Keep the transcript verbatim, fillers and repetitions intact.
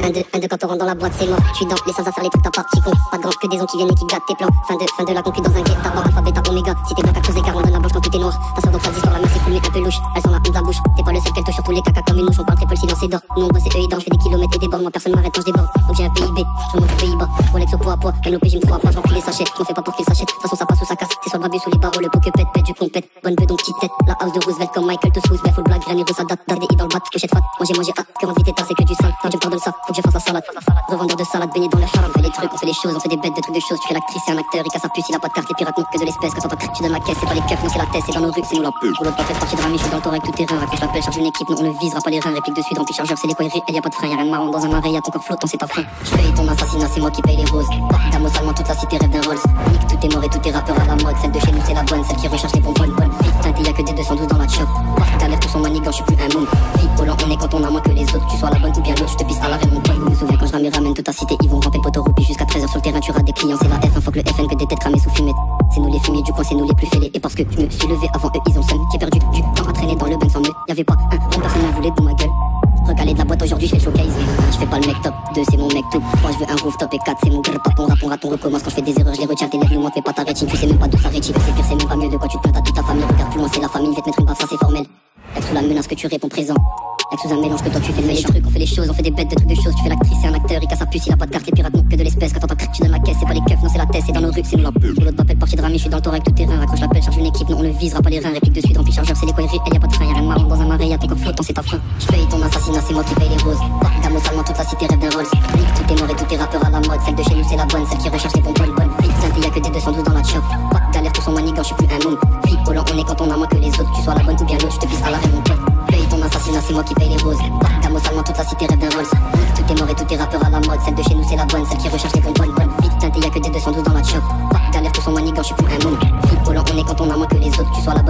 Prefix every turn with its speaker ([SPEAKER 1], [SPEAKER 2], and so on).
[SPEAKER 1] Un, deux, un, deux, quand on rentre dans la boîte, c'est mort. J'suis dans les sales à faire les trucs, t'as parti con. Pas de grand que des ondes qui viennent et qui gâtent tes plans. Fin de, fin de la concu dans un guet-apens. Alpha, bêta, oméga. Si t'es bloqué à creuser, car on donne la blanche quand tout est noir. Ta soeur donc ça dit sur la main, c'est cool, mais un peu louche. Elle sent la honte de la bouche. T'es pas le seul qu'elle touche sur tous les caca comme une mouche. On parle très peu, le silence est d'or. Nous on bosse et eux ils dansent, j'fais des kilomètres et des bornes. Moi personne m'arrête quand j'déborde. Donc j'ai un P I B, je monte au Pays-Bas. Rolex au poids à poids, même l'O P J me fout à pas. J'remplis les sachets, j'm'en fais pas pour qu'ils s'achètent. De toute façon ça passe ou ça casse. C'est soit le brabus sous les barreaux, le pot que pète, pète du pompette. Bonne vue donc petite tête. La house de Roosevelt comme Michael te sous. Belle full blague, Granero ça date. T'as des i dans le bat, pochette fat. Moi j'ai mangé hâte, que rentre vite et tard, c'est que du sale. Quand je pardonne ça, faut que je fasse la salade. Revendeur de salade, baigné dans le haram. On fait les trucs, on fait les choses, on fait des bêtes, des trucs de choses. Tu fais l'actrice, c'est un acteur, il casse sa puce, il a pas de carte, les pirates n'ont que de l'espèce. Quand t'entends tu donnes la caisse, c'est pas les keufs, non c'est la tête, c'est dans nos rues, c'est nous la peu. Pour l'autre pas fait partie de Rami, je suis dans le torrent avec tout terrain. Raconte je l'appelle, charge une équipe, non on ne visera pas les reins. Réplique dessus dans tes chargeurs, c'est les coineries, elle y a pas de frein, y'a rien de marrant dans un marais, y'a ton corps flottant, c'est ta fin. Je paye ton assassinat, c'est moi qui paye les roses. Dame au salement, toute la cité rêve d'un Rolls. Nique tout est mort et tout est rappeur à la mode. Celle de chez nous c'est la bonne, celle qui recherche les bonbonnes bonnes. Putain t'es y'a que des deux cent douze dans la shop. Galère tout son manigant, je suis plus un moon. Vie volant, on est quand on a moins que les autres. Tu sois la bonne ou bien l'autre, je te pisse à l'arrêt mon pote. Je me souviens quand je ramène ramène toute ta cité, ils vont ramper poteau roupie jusqu'à treize heures sur le terrain, tu auras des clients, c'est la F un, faut que le F N que des têtes cramées sous fumette. C'est nous les fumiers du coin, c'est nous les plus fêlés. Et parce que je me suis levé avant eux, ils ont seum. J'ai perdu du temps à traîner dans le bain sans eux. Y'avait pas un, une personne ne voulait de ma gueule. Recalé de la boîte aujourd'hui, je fais le showcase. un, je fais pas le mec top, deux c'est mon mec top. trois je veux un rooftop et quatre c'est mon grip top. On rappe, on rappe, on recommence. Quand je fais des erreurs, je les retiens. Tes lèvres, nous montre mais pas ta rétine. Tu sais même pas d'où ça rétine. C'est pire, c'est même pas mieux de quoi tu te plains. T'as toute ta famille, regarde plus loin, c'est la famille. Je vais te mettre une baffe, ça c'est formel. Être sous la menace que tu réponds présent. Avec sous un mélange que toi tu fais le méchant. On fait les choses, on fait des bêtes, des trucs de choses. Tu fais l'actrice, c'est un acteur, il casse sa puce, il a pas de carte, les pirates n'ont que de l'espèce. Quand t'entends cric, tu donnes la caisse, c'est pas les keufs, non c'est la tête, c'est dans nos rues, c'est nous la peu. L'autre m'appelle parti de Rami, je suis dans le torrent avec tout terrain. Raccroche l'appel, charge une équipe, non on ne visera pas les reins. Réplique dessus, rempli chargeur, c'est les coineries, elle y a pas de frein, y'a rien de marrant dans un marais, y'a ton corps flottant, c'est ta fin. Je paye ton assassinat, c'est moi qui paye les roses. Dame au salement, toute la cité rêve d'un Rolls. Nique tout est mort et tout est rappeur à la mode. Celle de chez nous c'est la bonne, celle qui recherche les bonbonnes bonnes. Putain t'es y'a que des deux cent douze dans la shop. Pas galère tout son manigant, je suis plus un moon. Vie volant, on est quand on a moins que les autres. Tu sois la bonne ou bien l'autre, je te pisse à l'arrêt mon pote. Paye ton assassinat, c'est moi qui paye les roses. Dame au salement, toute la cité rêve d'un Rolls. Nique tout est mort et tout est rappeur à la mode. Celle de chez nous c'est la bonne, celle qui recherche les bonbonnes bonnes. Putain t'es y'a que des deux cent douze dans la shop. Pas galère tout son manigant, je suis plus un moon. Vie volant, on est quand on a moins que les autres. Tu sois la